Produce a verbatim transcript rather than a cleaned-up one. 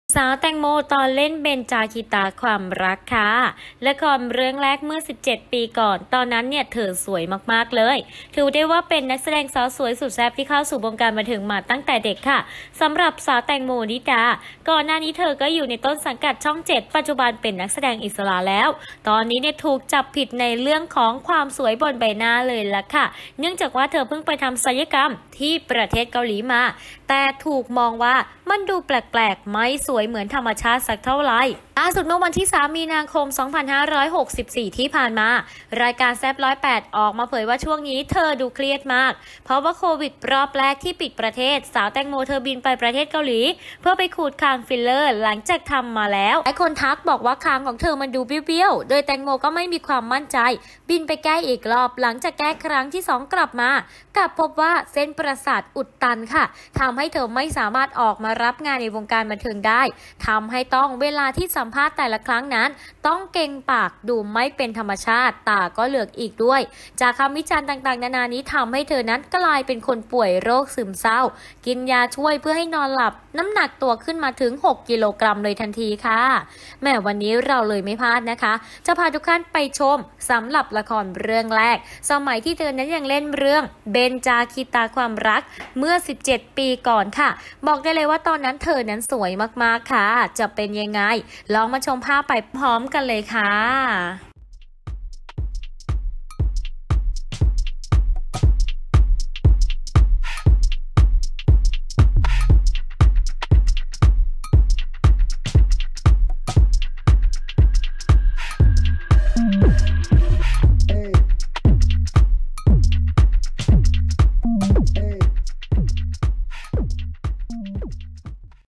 สาวแตงโมตอนเล่นเบญจาคีตาความรักค่ะละครเรื่องแรกเมื่อสิบเจ็ดปีก่อนตอนนั้นเนี่ยเธอสวยมากๆเลยถือได้ว่าเป็นนักแสดงสาวสวยสุดแซ่บที่เข้าสู่วงการบันเทิงมาตั้งแต่เด็กค่ะสำหรับสาวแตงโมนิดาก่อนหน้านี้เธอก็อยู่ในต้นสังกัดช่องเจ็ดปัจจุบันเป็นนักแสดงอิสระแล้วตอนนี้เนี่ยถูกจับผิดในเรื่องของความสวยบนใบหน้าเลยล่ะค่ะเนื่องจากว่าเธอเพิ่งไปทำศัลยกรรมที่ประเทศเกาหลีมาแต่ถูกมองว่ามันดูแปลกๆไม่สวยเหมือนธรรมชาติสักเท่าไหร่ล่าสุดเมื่อวันที่สามมีนาคมสองพันห้าร้อยหกสิบสี่ที่ผ่านมารายการแซบร้อยแปดออกมาเผยว่าช่วงนี้เธอดูเครียดมากเพราะว่าโควิดรอบแรกที่ปิดประเทศสาวแตงโมเธอบินไปประเทศเกาหลีเพื่อไปขูดคางฟิลเลอร์หลังจากทำมาแล้วหลายคนทักบอกว่าคางของเธอมันดูเบี้ยวๆโดยแตงโมก็ไม่มีความมั่นใจบินไปแก้อีกรอบหลังจากแก้ครั้งที่สองกลับมากลับพบว่าเส้นประสาทอุดตันค่ะทำให้เธอไม่สามารถออกมารับงานในวงการบันเทิงได้ทำให้ต้องเวลาที่สัมภาษณ์แต่ละครั้งนั้นต้องเกรงปากดูไม่เป็นธรรมชาติตาก็เหลือกอีกด้วยจากคำวิจารณ์ต่างๆนานานี้ทำให้เธอนั้นกลายเป็นคนป่วยโรคซึมเศร้ากินยาช่วยเพื่อให้นอนหลับน้ำหนักตัวขึ้นมาถึงหกกิโลกรัมเลยทันทีค่ะแม้วันนี้เราเลยไม่พลาดนะคะจะพาทุกท่านไปชมสำหรับละครเรื่องแรกสมัยที่เธอนั้นยังเล่นเรื่องเบญจาคีตาความรักเมื่อสิบเจ็ดปีก่อนค่ะบอกได้เลยว่าตอนนั้นเธอนั้นสวยมากๆค่ะจะเป็นยังไงลองมาชมภาพไปพร้อมกันเลยค่ะ